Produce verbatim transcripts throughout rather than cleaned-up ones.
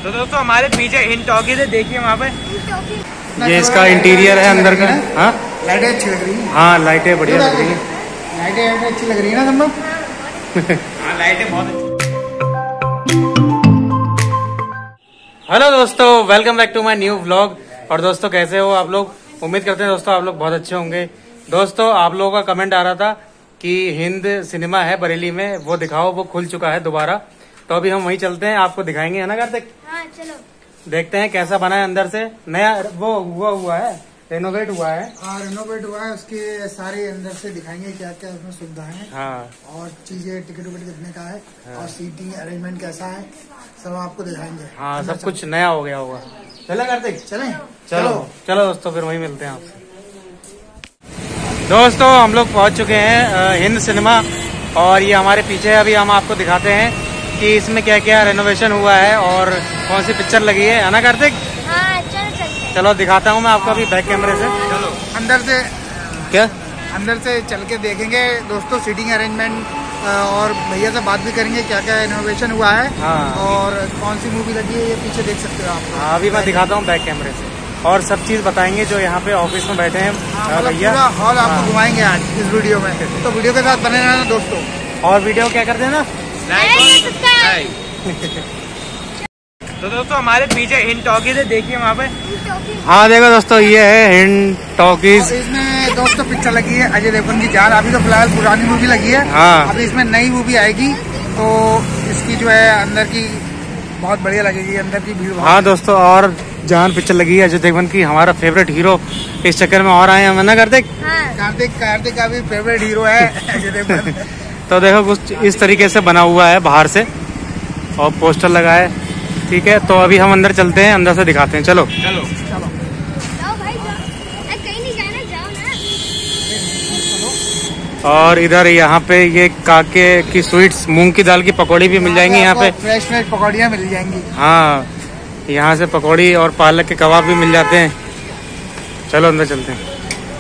तो दोस्तों हमारे पीछे हिंद टॉकीज है, देखिए वहाँ पे ये इसका इंटीरियर है अंदर का। हाँ लाइटें अच्छी लग रही है। हाँ लाइटें बढ़िया लग रही है। लाइटें अच्छी लग रही है ना तुम लोग? हाँ लाइटें बहुत अच्छी। हेलो दोस्तों, welcome back to my new vlog. और दोस्तों कैसे हो आप लोग? उम्मीद करते हैं दोस्तों आप लोग बहुत अच्छे होंगे। दोस्तों आप लोगों का कमेंट आ रहा था कि हिंद सिनेमा है बरेली में, वो दिखाओ, वो खुल चुका है दोबारा। तो अभी हम वहीं चलते हैं, आपको दिखाएंगे, है ना कार्तिक? हाँ चलो देखते हैं कैसा बना है अंदर से। नया वो हुआ हुआ है, रेनोवेट हुआ है। हाँ रेनोवेट हुआ है, उसके सारे अंदर से दिखाएंगे क्या क्या उसमें सुविधा है। हाँ और चीजें टिकट विकट कितने का है। हाँ। और सीटिंग अरेंजमेंट कैसा है, सब आपको दिखाएंगे। हाँ सब कुछ नया हो गया होगा। चले कार्तिक? चलें? चलो चलो दोस्तों, फिर वहीं मिलते हैं आपसे। दोस्तों हम लोग पहुंच चुके हैं हिंद सिनेमा, और ये हमारे पीछे है। अभी हम आपको दिखाते हैं कि इसमें क्या क्या रेनोवेशन हुआ है और कौन सी पिक्चर लगी है, है ना कार्तिक? हाँ चलो चलते। चलो दिखाता हूँ मैं आपको अभी बैक कैमरे से। चलो अंदर से क्या अंदर से चल के देखेंगे दोस्तों, सीटिंग अरेंजमेंट, और भैया से बात भी करेंगे क्या क्या इनोवेशन हुआ है। हाँ। और कौन सी मूवी लगी है ये पीछे देख सकते हो आप। हाँ अभी मैं दिखाता हूँ बैक कैमरे से, और सब चीज बताएंगे जो यहाँ पे ऑफिस में बैठे हैं मतलब भैया। पूरा हॉल आपको हाँ। घुमाएंगे आज इस वीडियो में, तो वीडियो के साथ बने रहना दोस्तों। और वीडियो क्या करते हैं ना, तो दोस्तों हमारे पीछे हिंद टॉकीज है, देखिए वहाँ पे। हाँ देखो दोस्तों ये है हिंद टॉकीज। और इसमें दोस्तों पिक्चर लगी है अजय देवगन की जान। अभी तो फिलहाल पुरानी मूवी लगी है। हाँ। अभी इसमें नई मूवी आएगी, तो इसकी जो है अंदर की बहुत बढ़िया लगेगी, अंदर की भीड़। हाँ दोस्तों, और जान पिक्चर लगी है अजय देवगन की, हमारा फेवरेट हीरो। इस चक्कर में और आए हैं, ना कार्तिक? हाँ। कार्तिक कार्तिक का भी फेवरेट हीरो है अजय देवगन। तो देखो कुछ इस तरीके से बना हुआ है बाहर से, और पोस्टर लगा है। ठीक है, तो अभी हम अंदर चलते हैं, अंदर से दिखाते हैं। चलो चलो जाओ भाई जाओ, कहीं नहीं जाना, जाओ ना। और इधर यहाँ पे ये काके की स्वीट्स, मूंग की दाल की पकौड़ी भी मिल जाएंगी यहाँ पे। फ्रेश फ्रेश पकौड़ियाँ मिल जाएंगी। हाँ यहाँ से पकौड़ी और पालक के कबाब भी मिल जाते हैं। चलो अंदर चलते हैं।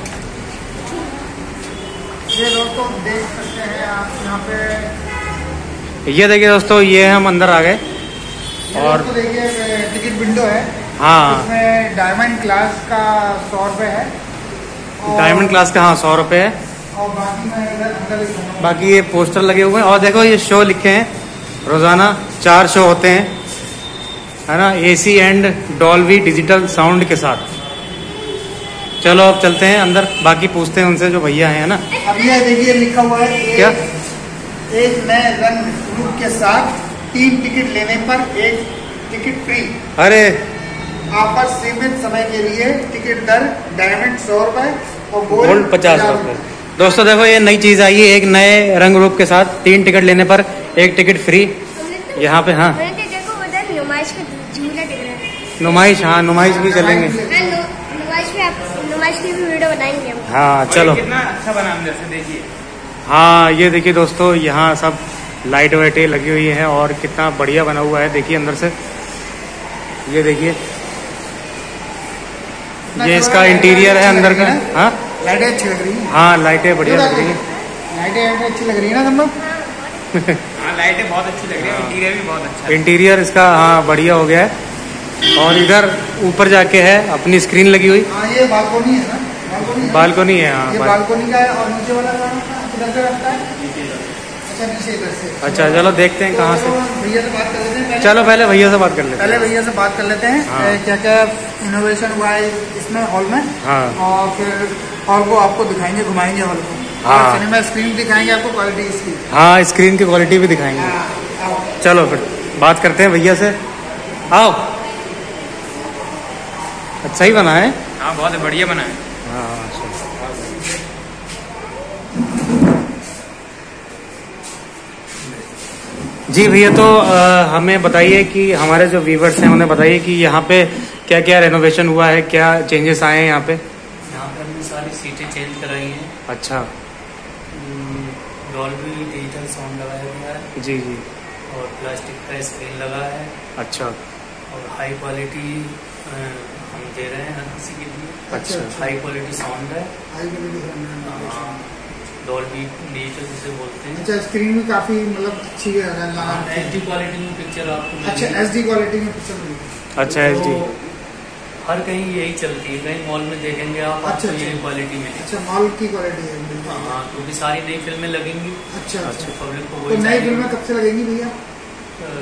ये दोस्तों देख सकते हैं आप यहाँ पे, ये देखिए दोस्तों, ये हम अंदर आ गए। और तो देखिए टिकट विंडो है। हाँ इसमें डायमंड क्लास का सौ रुपये है। डायमंड क्लास का हाँ सौ रुपये है। और बाकी मैं इधर अंदर दिखाऊंगा। बाकी ये पोस्टर लगे हुए हैं, और देखो ये शो लिखे हैं, रोजाना चार शो होते हैं, है ना, AC and Dolby digital sound के साथ। चलो अब चलते हैं अंदर, बाकी पूछते हैं उनसे जो भैया हैं, ना। अब ये देखिए लिखा हुआ है एक, क्या? एक नए रंग रूप के साथ तीन टिकट लेने पर एक टिकट फ्री। अरे ऑफर सीमित समय के लिए, टिकट दर डायमंड सौ रुपए और गोल्ड पचास रुपए। दोस्तों देखो ये नई चीज आई है, एक नए रंग रूप के साथ तीन टिकट लेने पर एक टिकट फ्री यहाँ पे। हाँ नुमाइश का झूला दिख रहा है। नुमाइश, हाँ नुमाइश भी चलेंगे। नुमाइश भी आप नुमाइश की भी वीडियो बनाएंगे हम। हाँ चलो। कितना अच्छा बना अंदर से, देखिए। हाँ ये देखिए दोस्तों, यहाँ सब लाइट वाइटें लगी हुई है, और कितना बढ़िया बना हुआ है, देखिए अंदर से। ये देखिए ये इसका इंटीरियर है अंदर का। हाँ लाइटें अच्छी लग रही है। हाँ लाइटें बढ़िया लग रही है। लाइटें अच्छी लग रही है ना तुम लोग? हाँ लाइटें बहुत अच्छी लग रही है, इंटीरियर भी बहुत अच्छा है। इंटीरियर इसका हाँ बढ़िया हो गया है। और इधर ऊपर जाके है अपनी स्क्रीन लगी हुई। हाँ ये बालकोनी है ना, बालकोनी है। बालकोनी है। हाँ ये बालकोनी का है। और नीचे वाला किधर से रास्ता है? अच्छा नीचे इधर से। अच्छा चलो देखते हैं कहाँ से। भैया से बात कर लेते हैं पहले। चलो पहले भैया से बात कर लेते पहले भैया से बात कर लेते हैं। हाँ। क्या क्या इनोवेशन हुआ है इसमें हॉल में। हाँ। और फिर हॉल को आपको दिखाएंगे, घुमाएंगे हॉल को। हाँ। और सिनेमा स्क्रीन दिखाएंगे आपको, क्वालिटी इसकी। हाँ स्क्रीन की क्वालिटी भी दिखाएंगे। हाँ, आओ। चलो फिर बात करते हैं भैया से। आओ। अच्छा ही बना है। हाँ बहुत बढ़िया बना है। हाँ जी भैया, तो आ, हमें बताइए कि हमारे जो व्यूवर्स हैं उन्हें बताइए कि यहाँ पे क्या क्या रेनोवेशन हुआ है, क्या चेंजेस आए हैं यहाँ पे। यहाँ पे हमने सारी सीटें चेंज कराई हैं। अच्छा। डॉल्बी डिजिटल साउंड लगाया गया है। जी जी। और प्लास्टिक का स्क्रीन लगा है। अच्छा। और हाई क्वालिटी हम दे रहे हैं हर किसी के लिए। अच्छा। हाई क्वालिटी साउंड है। हाई क्वालिटी साउंड है। डॉल्बी डिजिटल जिसे बोलते हैं। अच्छा, स्क्रीन भी काफी मतलब अच्छी है। एच डी क्वालिटी में पिक्चर आपको अच्छा, मिलेगी। एच डी क्वालिटी में पिक्चर मिलेगी। अच्छा, एच डी हर कहीं यही चलती है, कहीं मॉल में देखेंगे आप, अच्छा, आपको अच्छा। यही क्वालिटी मिलेगी। अच्छा, मॉल की क्वालिटी है। हाँ, क्योंकि सारी नई फिल्में लगेंगी। अच्छा अच्छा। पब्लिक को तो वही नई चाहिए। फिल्में कब से लगेंगी भैया? अ,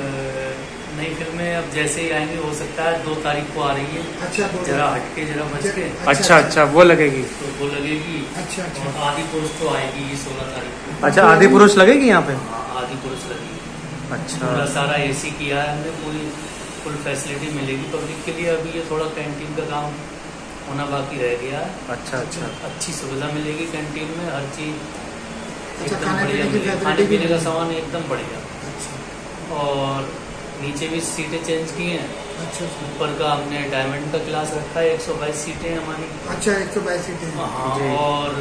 नई फिल्में अब जैसे ही आएंगी, हो सकता है दो तारीख को आ रही है। अच्छा, दो जरा हटके जरा बच के अच्छा अच्छा, वो लगेगी। तो वो लगेगी। अच्छा अच्छा। और आदि पुरुष तो आएगी ये सोलह तारीख को। अच्छा, आदि पुरुष लगेगी यहाँ पे। हाँ, आदि पुरुष लगेगी। अच्छा पूरा सारा एसी किया है हमने, पूरी फुल फैसिलिटी मिलेगी पब्लिक के लिए। अभी ये थोड़ा कैंटीन का काम होना बाकी रह गया है। अच्छा अच्छा। अच्छी सुविधा मिलेगी कैंटीन में, हर चीज अच्छा, एकदम खाने बढ़िया पीने की मिलेगी। facility खाने भी पीने का मिलेगी। सामान एकदम बढ़िया। अच्छा और नीचे भी सीटें चेंज की हैं। अच्छा। ऊपर का हमने डायमंड का क्लास रखा है, एक सौ बाईस सीटें हैं हमारी। अच्छा, एक सौ बाईस सीटें हैं। हाँ, जी। और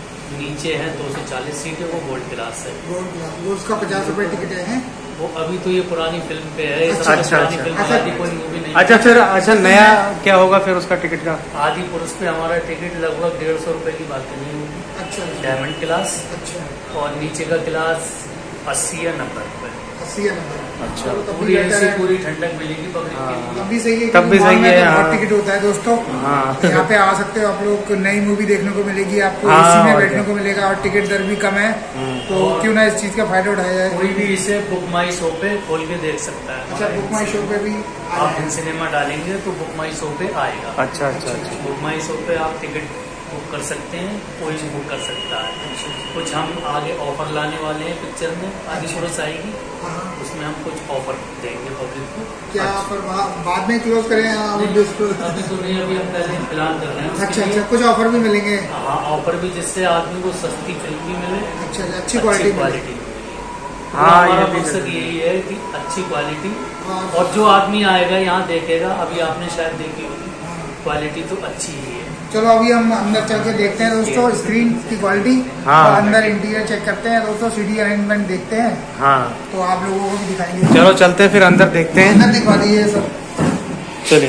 नीचे है दो सौ चालीस सीटें, वो गोल्ड क्लास है। गोल्ड क्लास, वो उसका पचास रुपए टिकट है। वो अभी तो ये पुरानी फिल्म पे है। ये अच्छा, सबसे अच्छा, पुरानी अच्छा। फिल्म अच्छा। आदि कोई मूवी नहीं। अच्छा, फिर अच्छा नया क्या होगा फिर उसका टिकट का? आदि पुरुष पे हमारा टिकट लगभग डेढ़ सौ रुपए की बालकनी होगी, अच्छा डायमंड क्लास। अच्छा। और नीचे का क्लास अस्सी या नब्बे रुपए। अस्सी या नब्बे। अच्छा। चलो, तब पूरी भी बेहतर ऐसी है। पूरी ठंडक मिलेगी पब्लिक के लिए। तब भी सही है, तब भी क्योंकि सही मॉल में है, तो बहुत हाँ। टिकट होता है दोस्तों। हाँ। यहाँ पे आ सकते हो आप लोग, नई मूवी देखने को मिलेगी आपको, हाँ, एसी में और बैठने क्या। को मिलेगा और टिकट दर भी कम है। तो क्यों ना इस चीज का फायदा उठाया जाए। कोई भी इसे बुक माई शो पे खोल के देख सकता है। अच्छा, बुक माई शो पे भी आप इन सिनेमा डालेंगे तो बुक माई शो पे आएगा। अच्छा अच्छा अच्छा। बुक माई शो पे आप टिकट बुक कर सकते हैं, कोई भी बुक कर सकता है। कुछ हम आगे ऑफर लाने वाले हैं पिक्चर में, आदि पुरुष आएगी, हाँ। उसमें हम कुछ ऑफर देंगे पब्लिक को। क्या पर बा- बाद में क्लोज करें या अभी डिस्क्लोज? अभी तो नहीं, अभी हम पहले फिलहाल कर रहे हैं उसके अच्छा लिए। अच्छा, कुछ ऑफर भी मिलेंगे। हाँ, ऑफर भी, जिससे आदमी को सस्ती फिल्म भी मिले, अच्छा अच्छा, अच्छी क्वालिटी मिले। क्वालिटी। हाँ, हमारा ये भी मकसद जरूरी यही है कि अच्छी क्वालिटी। हाँ। और जो आदमी आएगा यहाँ देखेगा, अभी आपने शायद देखी होगी, क्वालिटी तो अच्छी ही है। चलो, अभी हम अंदर चल के देखते हैं दोस्तों स्क्रीन की क्वालिटी। हाँ। और अंदर इंटीरियर चेक करते हैं दोस्तों, सीडी अरेंजमेंट देखते हैं। हाँ, तो आप लोगों को भी दिखाएंगे। चलो चलते हैं फिर अंदर देखते हैं। अंदर दिखा दीजिए सब। चलिए।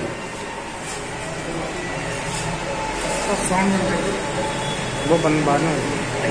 सब साउंड में देखो। वो बन बाद में।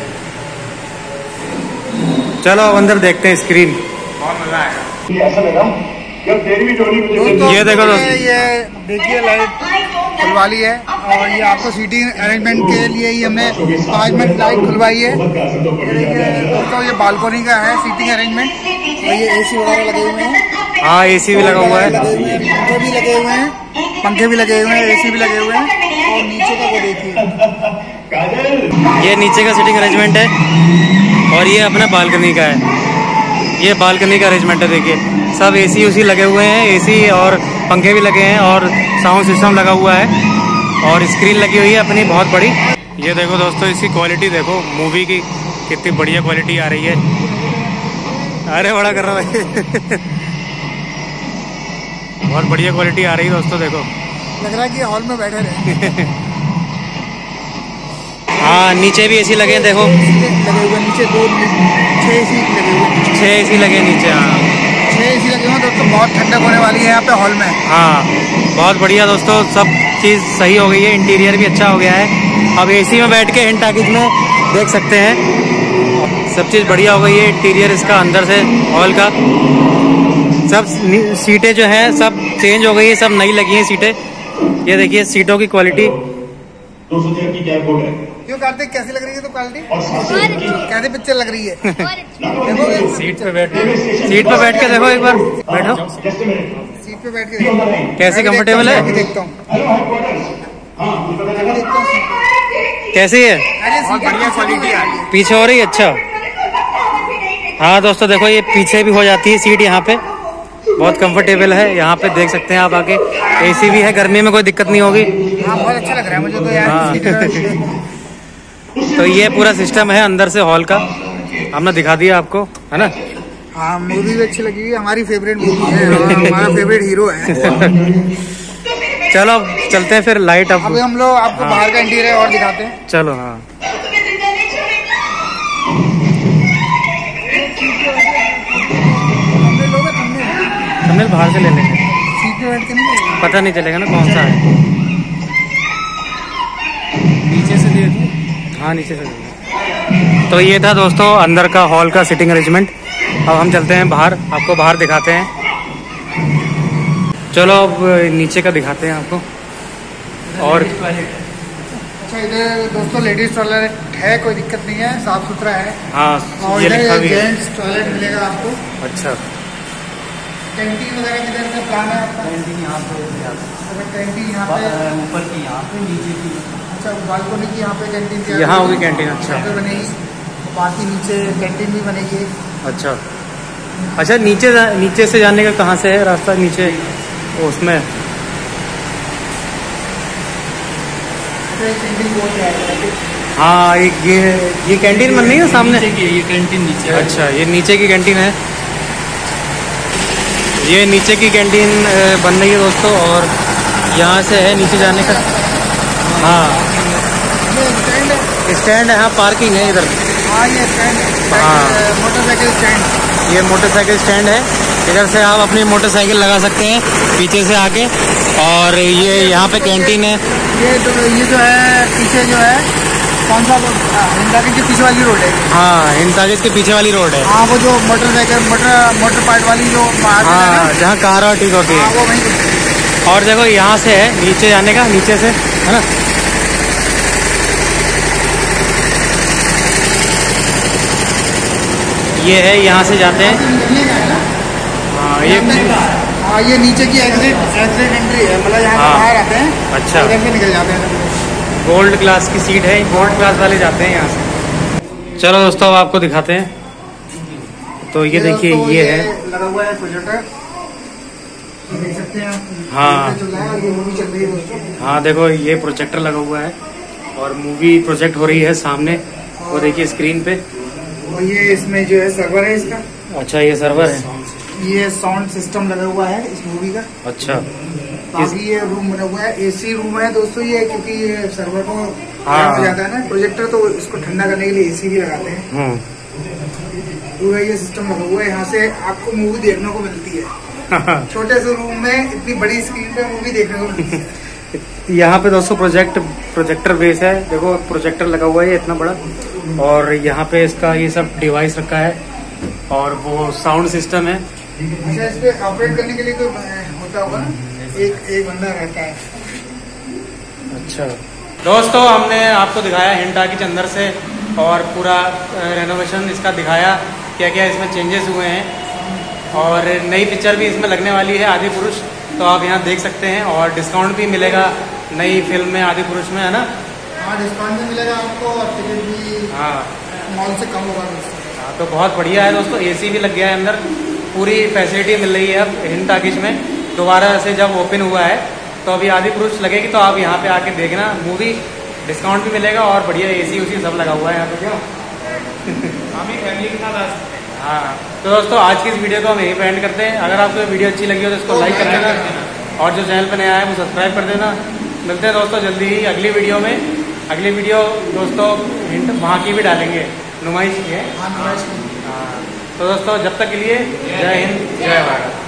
चलो अब अंदर देखते हैं स्क्रीन। बहुत मजा आएगा। ऐसा लगा जब तेरहवीं टोली मुझे दोस्तों, ये देखो दोस्तों। ये देखिए लाइट खुलवाली है, और ये आपको सीटिंग अरेंजमेंट के लिए ही हमने पाँच मिनट लाइट खुलवाई है। ये देखिए दोस्तों, ये बालकोनी का है सीटिंग अरेंजमेंट। और ये एसी वगैरह लगे हुए हैं। हाँ, एसी भी लगा हुआ है। लगे हुए हैं, पंखे भी लगे हुए हैं, पंखे भी लगे हुए हैं, एसी भी लगे हुए हैं। और नीचे का वो देखिए, ये नीचे का सीटिंग अरेंजमेंट है, और ये अपना बालकनी का है। ये बालकनी का अरेंजमेंट है, देखिए सब एसी उसी लगे हुए हैं, एसी और पंखे भी लगे हैं, और साउंड सिस्टम लगा हुआ है, और स्क्रीन लगी हुई है अपनी बहुत बड़ी। ये देखो दोस्तों, इसकी क्वालिटी देखो मूवी की, कितनी बढ़िया क्वालिटी आ रही है। अरे बड़ा कर रहा भाई। बहुत बढ़िया क्वालिटी आ रही है दोस्तों, देखो। लग रहा है कि हॉल में बैठे रहे। हाँ, नीचे भी एसी लगे हैं, देखो लगे हुए नीचे दो छह एसी लगे हुए हैं। छह एसी लगे हैं नीचे। हाँ छह एसी लगे हुए हैं दोस्तों, बहुत ठंडक होने वाली है यहाँ पे हॉल में। हाँ, बहुत बढ़िया दोस्तों, सब चीज़ सही हो गई है, इंटीरियर भी अच्छा हो गया है। अब एसी में बैठ के हिंट टाकीज में देख सकते हैं, सब चीज़ बढ़िया हो गई है। इंटीरियर इसका अंदर से हॉल का, सब सीटें जो हैं सब चेंज हो गई है, सब नई लगी हैं सीटें। ये देखिए सीटों की क्वालिटी। दो सौ तेरह की क्या कोड है क्यों कार्तिक, कैसी लग रही है तो क्वालिटी? और सात सौ एक की कैसी पिक्चर लग रही है? और अच्छी। देखो सीट पे बैठ सीट पे बैठ के देखो, एक बार बैठो। जस्ट मिनट सीट पे बैठ के देखो। कैसी मैं भी कंफर्टेबल देखता हूँ, है? मैं भी देखता हूँ, हेलो हेडक्वार्टर्स। हाँ कुछ पता मैं चला? भी देखता हूँ सीट पे। कैसी है? अरे बहुत बढ़िया क्वालिटी आ रही है। पीछे हो रही है? अच्छा। हाँ दोस्तों देखो, ये पीछे भी हो जाती है सीट यहाँ पे, बहुत कंफर्टेबल है। यहाँ पे देख सकते हैं आप आके, एसी भी है, गर्मी में कोई दिक्कत नहीं होगी। हाँ, बहुत अच्छा लग रहा है मुझे तो यार। हाँ। सीट पे- तो ये पूरा सिस्टम है अंदर से हॉल का, हमने दिखा दिया आपको, है ना। हाँ, मूवी भी अच्छी लगी है, हमारी फेवरेट मूवी है, और हमारा फेवरेट हीरो है। चलो अब चलते हैं फिर, लाइट अब। अभी हम लोग आपको बाहर का इंटीरियर और दिखाते हैं। चलो हाँ, हमने लोग हैं, तुमने हमने बाहर से ले लेंगे, सीट पे बैठ के नहीं लगेगा। पता नहीं चलेगा ना कौन सा है। नीचे से देखो। हाँ नीचे से ले लेंगे। तो ये था दोस्तों अंदर का हॉल का सीटिंग अरेंजमेंट। अब हम चलते हैं बाहर, आपको बाहर दिखाते हैं। चलो अब नीचे का दिखाते हैं आपको। और अच्छा इधर दोस्तों लेडीज टॉयलेट है, कोई दिक्कत नहीं है, साफ सुथरा है। हाँ और ये लिखा इधर भी है। जेंट्स टॉयलेट मिलेगा आपको। अच्छा कैंटीन वगैरह किधर का प्लान है आपका? कैंटीन यहाँ पे अगर कैंटीन यहाँ पे, ऊपर की यहाँ पे, नीचे की अच्छा बालकोनी की यहाँ पे कैंटीन तैयार यहाँ होगी। होगी कैंटीन। अच्छा यहाँ पे बनेगी, बाकी नीचे कैंटीन भी बनेगी। अच्छा अच्छा नीचे नीचे से जाने का कहाँ से है रास्ता? नीचे उसमें कैंटीन बहुत जाएगा। हाँ एक ये ये कैंटीन बन रही है सामने। नीचे की ये कैंटीन नीचे है। अच्छा ये नीचे की कैंटीन है, ये नीचे की कैंटीन बन रही है दोस्तों। और यहाँ से है नीचे जाने का। हाँ ये स्टैंड है। स्टैंड है, हाँ पार्किंग है इधर। हाँ ये स्टैंड है, हाँ। Motorcycle stand. ये मोटरसाइकिल स्टैंड है, इधर से आप अपनी मोटरसाइकिल लगा सकते हैं पीछे से आके। और ये यहाँ पे कैंटीन है। ये तो ये जो है पीछे जो है कौन सा हिंदाकी के पीछे वाली रोड है। हाँ हिंदाकिस के पीछे वाली रोड है। हाँ वो जो मोटरसाइकिल मोटर मोटर पार्ट वाली जो मार्केट है हाँ ना, जहाँ कार और ठीक होती हाँ है। वो वहीं पे। और देखो यहाँ से है नीचे जाने का, नीचे से है ना। ये है, यहाँ से जाते हैं। निकलने का है ना। हाँ ये हाँ ये नीचे की एग्जिट एग्जिट एंट्री है, मतलब यहाँ से हाँ। बाहर आते हैं। अच्छा। इधर से निकल जाते हैं। गोल्ड क्लास की सीट है, गोल्ड क्लास वाले जाते हैं यहाँ से। चलो दोस्तों अब आपको दिखाते हैं। तो ये देखिए दोस्तों, ये है। लगा हुआ है प्रोजेक्टर, देख सकते हैं आप। हाँ। चल रहा है, ये मूवी चल रही है दोस्तों। हाँ देखो ये प्रोजेक्टर लगा हुआ है और मूवी प्रोजेक्ट हो रही है सामने, वो देखिए स्क्रीन पे। और ये इसमें जो है सर्वर है इसका। अच्छा ये सर्वर है। ये साउंड सिस्टम लगा हुआ है इस मूवी का। अच्छा बाकी ये रूम बना हुआ है, एसी रूम है दोस्तों ये, क्योंकि ये सर्वर को हाँ। गर्म हो जाता है ना प्रोजेक्टर, तो इसको ठंडा करने के लिए एसी भी लगाते हैं। हम्म पूरा ये सिस्टम लगा हुआ है, यहाँ से आपको मूवी देखने को मिलती है। छोटे से रूम में इतनी बड़ी स्क्रीन पे मूवी देखने को मिलती है। यहाँ पे दोस्तों प्रोजेक्ट प्रोजेक्टर बेस है, देखो प्रोजेक्टर लगा हुआ है इतना बड़ा। और यहाँ पे इसका ये सब डिवाइस रखा है और वो साउंड सिस्टम है। अच्छा इस पे ऑपरेट करने के लिए कोई होता होगा ना, एक एक बंदा रहता है। अच्छा दोस्तों हमने आपको दिखाया हिंटाकी के अंदर से और पूरा रेनोवेशन इसका दिखाया, क्या क्या इसमें चेंजेस हुए हैं। और नई पिक्चर भी इसमें लगने वाली है आदि पुरुष, तो आप यहाँ देख सकते हैं। और डिस्काउंट भी मिलेगा नई फिल्म में आदि पुरुष में, है ना। हाँ डिस्काउंट भी मिलेगा आपको और टिकट भी हाँ मॉल से कम होगा। हाँ तो बहुत बढ़िया है दोस्तों, एसी भी लग गया है अंदर, पूरी फैसिलिटी मिल रही है अब हिंद टाकीज में। दोबारा से जब ओपन हुआ है तो अभी आदि पुरुष लगेगी, तो आप यहाँ पे आके देखना मूवी, डिस्काउंट भी मिलेगा और बढ़िया एसी उसी सब लगा हुआ है यहाँ पे। क्यों हम ही फैमिली के साथ आ सकते हैं। हाँ तो दोस्तों आज की इस वीडियो को हम यहीं पे एंड करते हैं। अगर आपको वीडियो अच्छी लगी हो तो इसको लाइक कर देना और जो चैनल पे नया है वो सब्सक्राइब कर देना। मिलते हैं दोस्तों जल्दी ही अगली वीडियो में। अगली वीडियो दोस्तों हिंट वहाँ की भी डालेंगे, नुमाइश की है। हाँ नुमाइश की। हाँ तो दोस्तों जब तक के लिए जय हिंद जय भारत।